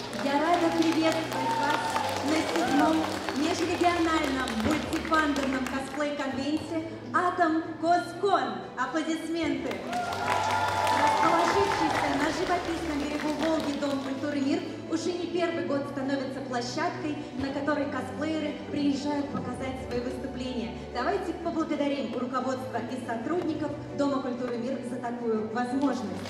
Я рада приветствовать вас на 7-м межрегиональном мультифандерном косплей-конвенте «Атом Коскон». Аплодисменты! Расположившийся на живописном берегу Волги Дом культуры «Мир» уже не первый год становится площадкой, на которой косплееры приезжают показать свои выступления. Давайте поблагодарим руководство и сотрудников Дома культуры «Мир» за такую возможность.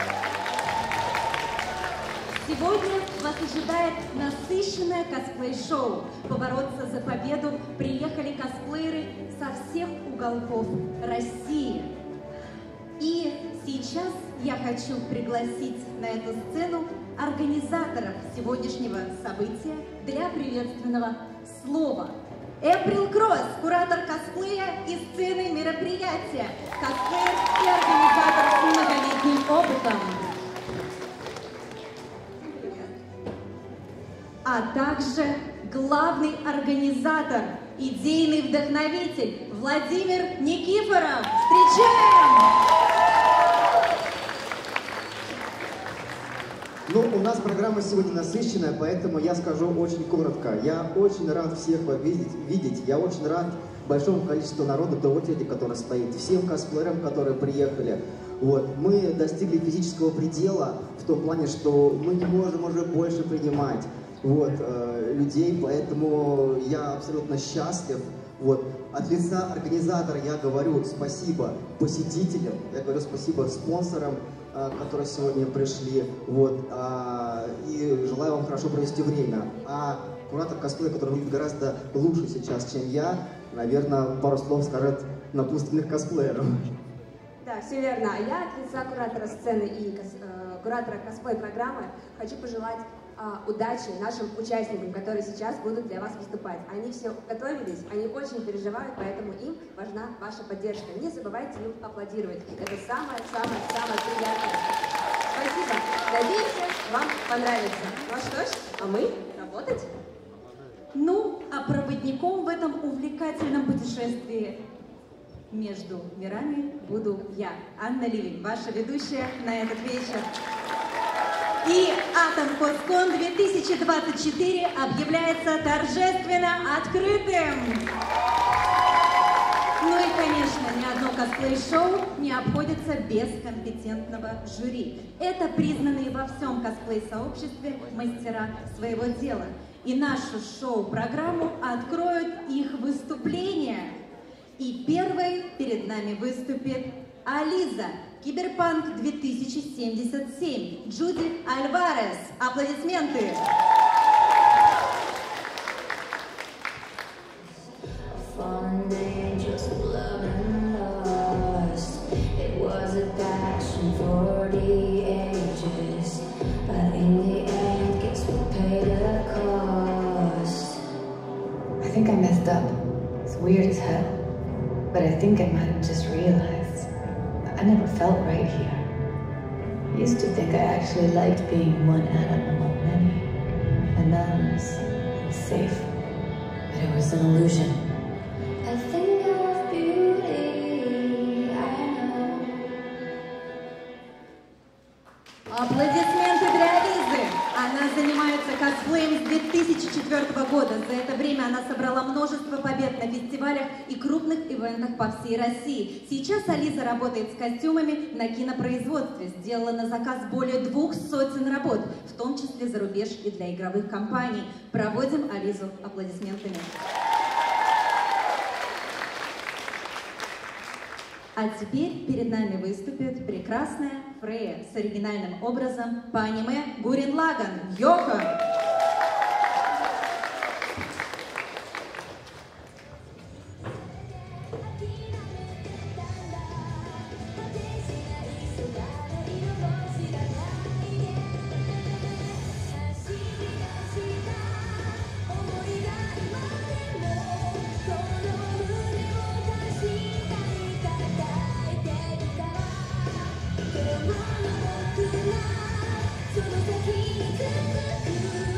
Сегодня вас ожидает насыщенное косплей-шоу. Побороться за победу приехали косплееры со всех уголков России. И сейчас я хочу пригласить на эту сцену организаторов сегодняшнего события для приветственного слова. Эприл Кросс, куратор косплея и сцены мероприятия, косплеер и организатор с многолетним опытом. А также главный организатор, идейный вдохновитель Владимир Никифоров. Встречаем! Ну, у нас программа сегодня насыщенная, поэтому я скажу очень коротко. Я очень рад всех вас видеть. Я очень рад большому количеству народа, той очереди, которая стоит, всем косплеерам, которые приехали. Вот. Мы достигли физического предела в том плане, что мы не можем уже больше принимать людей, поэтому я абсолютно счастлив. Вот. От лица организатора я говорю спасибо посетителям, я говорю спасибо спонсорам, которые сегодня пришли, и желаю вам хорошо провести время. А куратор косплея, который выглядит гораздо лучше сейчас, чем я, наверное, пару слов скажет напутственных косплееров. Да, все верно. А я от лица куратора сцены и куратора косплей-программы хочу пожелать удачи нашим участникам, которые сейчас будут для вас выступать. Они все готовились, они очень переживают, поэтому им важна ваша поддержка. Не забывайте им аплодировать. Это самое-самое-самое приятное. Спасибо. Надеемся, вам понравится. Ну что ж, а мы работать? Ну, а проводником в этом увлекательном путешествии между мирами буду я, Анна Ливень, ваша ведущая на этот вечер. И Атом Коскон 2024 объявляется торжественно открытым. Ну и, конечно, ни одно косплей-шоу не обходится без компетентного жюри. Это признанные во всем косплей-сообществе мастера своего дела. И нашу шоу-программу откроют их выступления. И первой перед нами выступит Ализа, Киберпанк 2077, Джуди Альварес. Аплодисменты! I think I messed up. It's weird as hell. But I think I might have just realized I never felt right here. I used to think I actually liked being one atom among many. Anonymous and safe. But it was an illusion. A thing of beauty, I know. Аплодисменты для Ализы! Она занимается косплеем с 2004 года. За это время она собрала множество побед на фестивалях и крупных ивентах по всей России. Сейчас Ализа работает с костюмами на кинопроизводстве. Сделала на заказ более 200 работ, в том числе за рубеж и для игровых компаний. Проводим Ализу аплодисментами. А теперь перед нами выступит прекрасная Фрея с оригинальным образом по аниме Гуррен Лаганн Йоко. 「その先に続く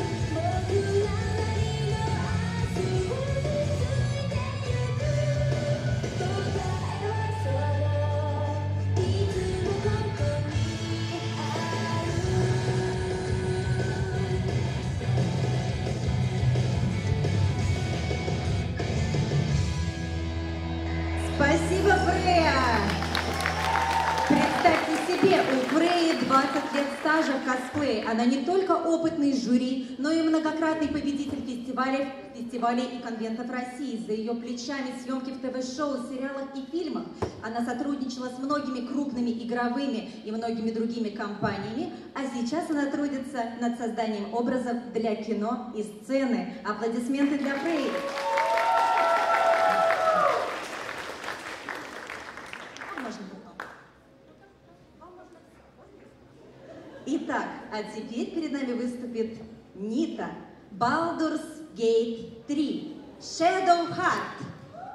принципе, у Фреи 20 лет стажа в косплее. Она не только опытный жюри, но и многократный победитель фестивалей и конвентов России. За ее плечами съемки в ТВ-шоу, сериалах и фильмах. Она сотрудничала с многими крупными игровыми и многими другими компаниями, а сейчас она трудится над созданием образов для кино и сцены. Аплодисменты для Фреи. Итак, а теперь перед нами выступит Нита, Baldur's Gate 3, Shadow Heart.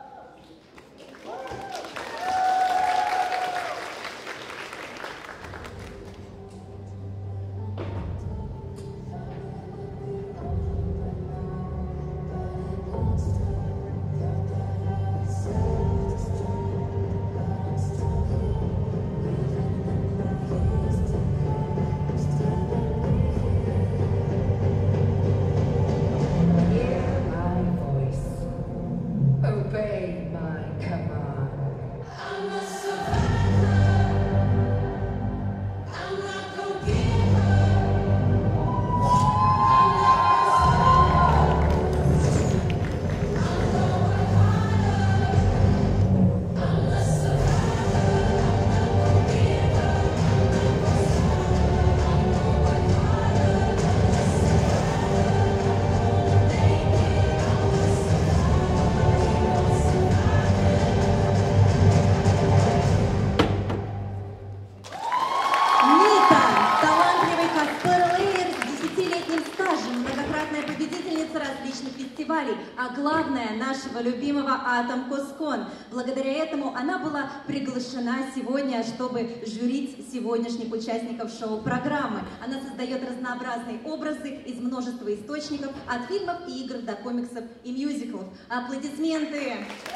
А главное, нашего любимого Atom.Cos.Con. Благодаря этому она была приглашена сегодня, чтобы жюрить сегодняшних участников шоу-программы. Она создает разнообразные образы из множества источников, от фильмов и игр до комиксов и мюзиклов. Аплодисменты!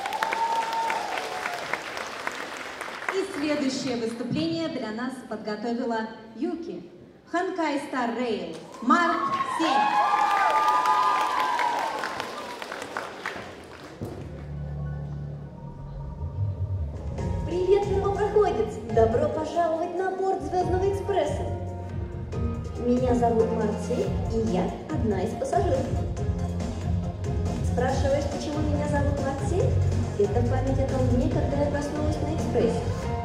И следующее выступление для нас подготовила Юки. Honkai Star Rail. Март 7. Привет, первопроходец! Добро пожаловать на борт Звездного экспресса! Меня зовут Марти, и я одна из пассажиров. Спрашиваешь, почему меня зовут Марти? Это память о том дне, когда я проснулась на экспрессе.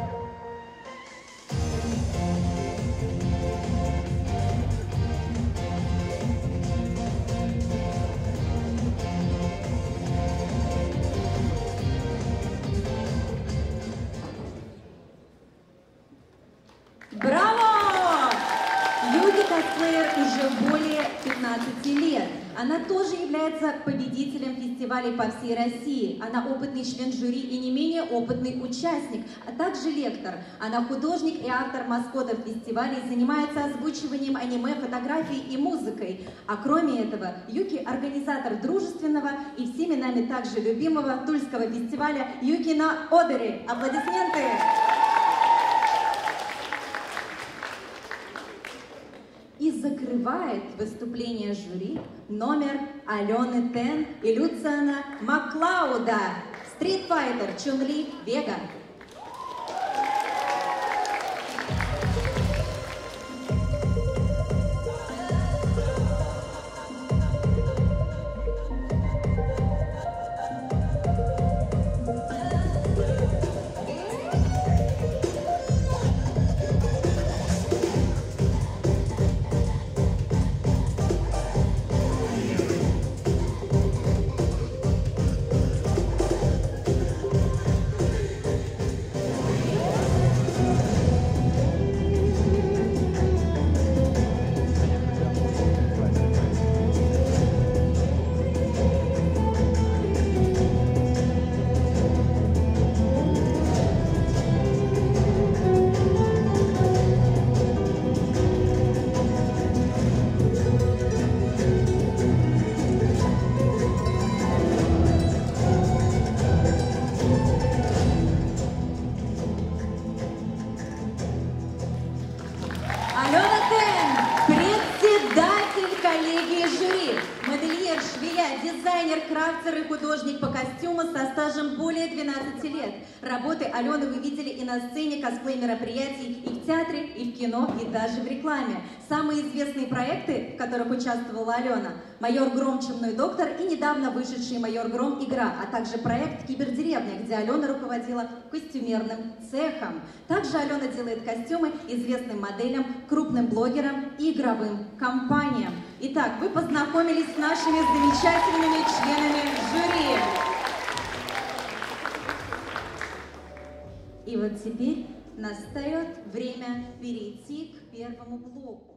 Браво! Юки косплеер уже более 15 лет. Она тоже является победителем фестивалей по всей России. Она опытный член жюри и не менее опытный участник, а также лектор. Она художник и автор маскотов фестивалей, занимается озвучиванием аниме, фотографией и музыкой. А кроме этого, Юки – организатор дружественного и всеми нами также любимого тульского фестиваля «Юки на Одере». Аплодисменты! И закрывает выступление жюри номер Алены Тен и Люциана Маклауда. Street Fighter Чун-Ли Вега. Алена Тен, председатель коллегии жюри, модельер швея, дизайнер, крафтер и художник по костюму со стажем более 12 лет. Работы Алены вы видели и на сцене косплей-мероприятий, и в театре, и в кино, и даже в рекламе. Самые известные проекты, в которых участвовала Алена: «Майор Гром. Чумной доктор» и недавно вышедший «Майор Гром. Игра», а также проект «Кибердеревня», где Алена руководила костюмерным цехом. Также Алена делает костюмы известным моделям, крупным блогерам и игровым компаниям. Итак, вы познакомились с нашими замечательными членами жюри. И вот теперь настает время перейти к первому блоку.